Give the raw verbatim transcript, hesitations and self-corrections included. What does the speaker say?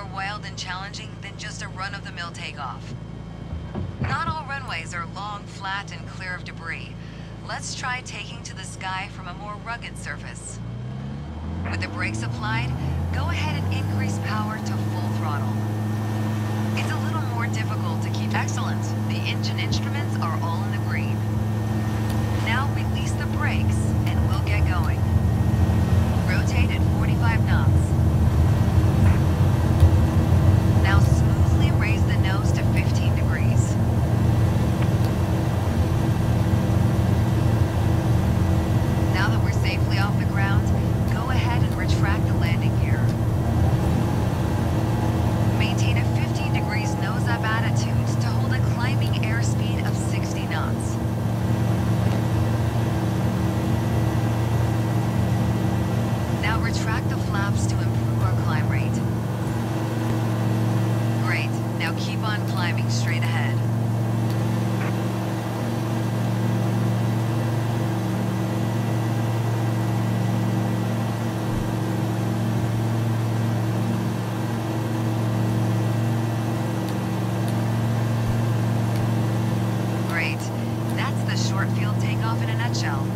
more wild and challenging than just a run-of-the-mill takeoff. Not all runways are long, flat, and clear of debris. Let's try taking to the sky from a more rugged surface. With the brakes applied, go ahead and increase power to full throttle. It's a little more difficult to keep. Excellent. The engine instruments are all in the green. Now release the brakes and we'll get going. Rotate at forty-five knots. Now smoothly raise the nose to fifteen degrees. Now that we're safely off the ground, go ahead and retract the landing gear. Maintain a fifteen degrees nose-up attitude to hold a climbing airspeed of sixty knots. Now retract the flaps to improve our climb rate. Great. Now keep on climbing straight ahead. Great. That's the short field takeoff in a nutshell.